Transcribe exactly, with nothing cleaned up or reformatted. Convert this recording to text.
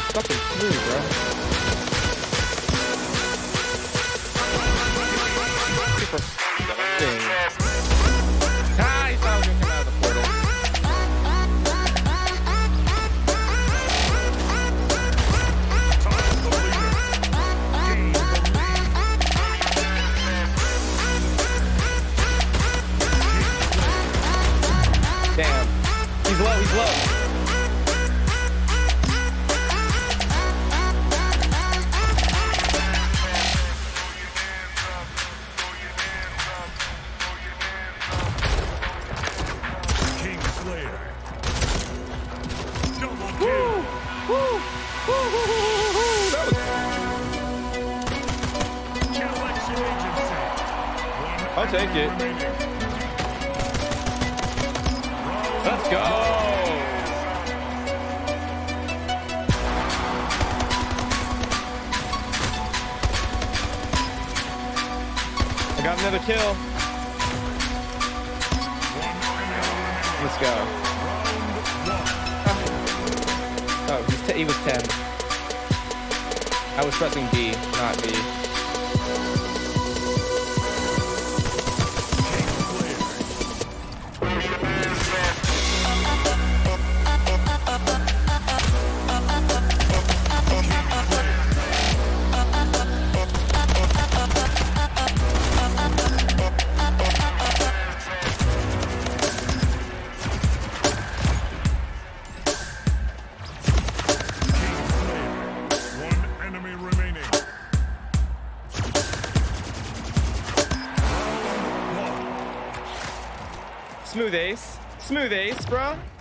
Fucking smooth, bro. Super thing. Ah, he thought I was gonna come out of the portal. Damn. He's low, he's low. I'll take it. Let's go. I got another kill. Let's go. Oh, he's t he was ten. I was pressing D, not B. Smooth ace. Smooth ace, bro.